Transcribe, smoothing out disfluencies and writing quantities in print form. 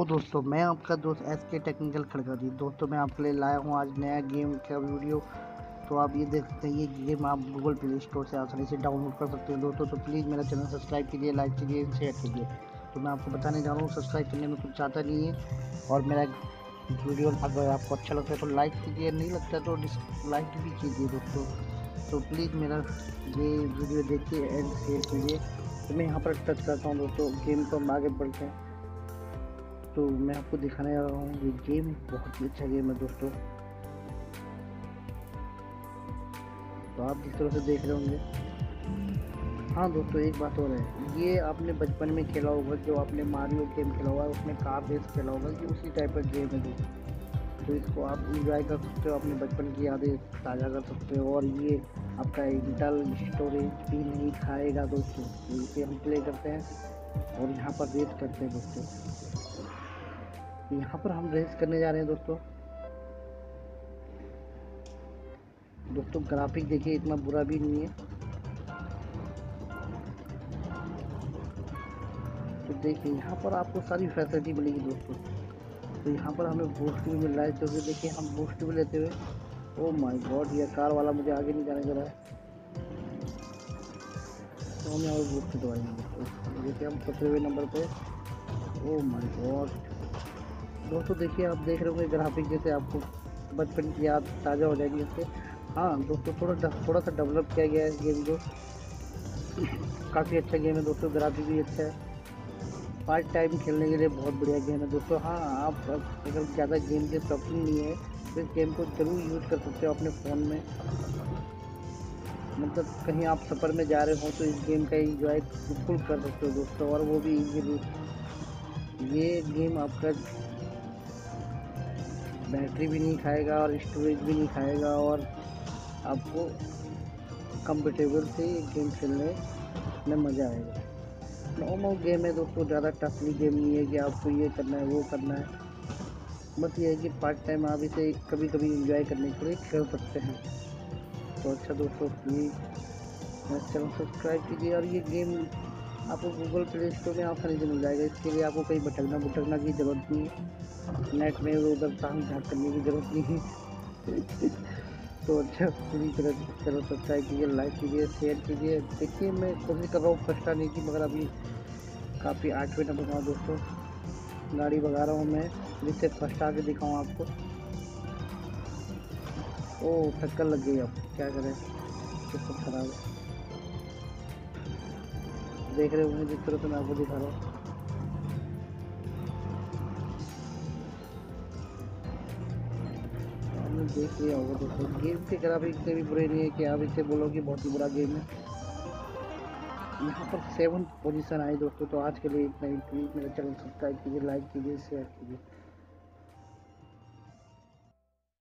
Hello दोस्तों, मैं आपका दोस्त एस के टेक्निकल खड़गरी। दोस्तों मैं आपके लिए लाया हूँ आज नया गेम का वीडियो। तो आप ये देख सकते हैं, ये गेम आप गूगल प्ले स्टोर से आसानी से डाउनलोड कर सकते हैं दोस्तों। तो प्लीज़ मेरा चैनल सब्सक्राइब कीजिए, लाइक कीजिए, शेयर कीजिए। तो मैं आपको बताने जा रहा हूँ, सब्सक्राइब करने में कुछ ज़्यादा नहीं है। और मेरा वीडियो अगर आपको अच्छा लगता है तो लाइक कीजिए, नहीं लगता है तो डिसलाइक भी कीजिए दोस्तों। तो प्लीज़ मेरा ये वीडियो देखिए एंड शेयर कीजिए। तो मैं यहाँ पर टच करता हूँ दोस्तों, गेम को हम आगे बढ़ते हैं। तो मैं आपको दिखाने जा रहा हूँ, ये गेम बहुत ही अच्छा गेम है दोस्तों। तो आप जिस तरह से देख रहे होंगे, हाँ दोस्तों एक बात और है, ये आपने बचपन में खेला होगा, जो आपने मारियो गेम खेला होगा उसमें कार रेस खेला होगा, ये उसी टाइप का गेम है दोस्तों। तो इसको आप इंजॉय कर सकते हो, अपने बचपन की यादें ताज़ा कर सकते हो। और ये आपका इंटरनल स्टोरेज भी नहीं खाएगा दोस्तों। तो इसे हम प्ले करते हैं और यहाँ पर रेस करते हैं दोस्तों। यहाँ पर हम रेस करने जा रहे हैं दोस्तों। ग्राफिक देखिए, इतना बुरा भी नहीं है। तो देखिए यहाँ पर आपको सारी फैसिलिटी मिलेगी दोस्तों। तो यहाँ पर हमें बूस्ट भी मिल रहा है, जो कि देखिए हम बूस्ट भी लेते हुए, ओ माय गॉड, ये कार वाला मुझे आगे नहीं जाने दे रहा है। तो हम यहाँ पर बूस्ट दबाएंगे दोस्तों। देखिए हम 17वें नंबर पे, ओ माय गॉड। दोस्तों देखिए, आप देख रहे होंगे ग्राफिक जैसे आपको बचपन की याद ताज़ा हो जाएगी इससे। हाँ दोस्तों, थोड़ा सा डेवलप किया गया है गेम को। काफ़ी अच्छा गेम है दोस्तों, ग्राफिक भी अच्छा है। पार्ट टाइम खेलने के लिए बहुत बढ़िया गेम है दोस्तों। हाँ, आप अगर ज़्यादा गेम के शौकीन नहीं है तो इस गेम को ज़रूर यूज़ कर सकते हो अपने फ़ोन में। मतलब कहीं आप सफ़र में जा रहे हो तो इस गेम का एंजॉय बिल्कुल कर सकते हो दोस्तों, और वो भी इजीली। ये गेम आपका बैटरी भी नहीं खाएगा और स्टोरेज भी नहीं खाएगा, और आपको कंफर्टेबल से ये गेम खेलने में मज़ा आएगा। नॉर्मल गेम है दोस्तों, ज़्यादा टफली गेम नहीं है कि आपको ये करना है वो करना है। बस ये है कि पार्ट टाइम आप इसे कभी कभी इंजॉय करने के लिए खेल सकते हैं। तो अच्छा दोस्तों, प्लीज़ मेरा चैनल सब्सक्राइब कीजिए। और ये गेम आपको गूगल प्ले स्टोर में आसानी से मिल जाएगा। इसके लिए आपको कहीं भटकना की ज़रूरत नहीं है, नेट में उधर ताक झाँक करने की ज़रूरत नहीं है। तो अच्छा, प्लीज़ मेरा चैनल सब्सक्राइब कीजिए, लाइक कीजिए, शेयर कीजिए। देखिए मैं कोशिश कर रहा हूँ फर्स्ट आने की, मगर अभी काफ़ी 8वें नंबर पर दोस्तों। गाड़ी भगा रहा हूँ मैं, जिससे फर्स्ट आके दिखाऊँ आपको। ओह, टक्कर लग गई, अब क्या करें, सिस्टम खराब है। देख रहे होंगे जिस तरह से मैं आपको दिखा रहा हूँ। आपने देख लिया होगा दोस्तों, गेम के ग्राफिक इतने भी बुरे नहीं है कि आप इसे बोलो कि बहुत ही बुरा गेम है। यहाँ पर 7th पोजीशन आई दोस्तों। तो आज के लिए इतना ही। प्लीज़ मेरा चैनल सब्सक्राइब कीजिए, लाइक कीजिए, शेयर कीजिए।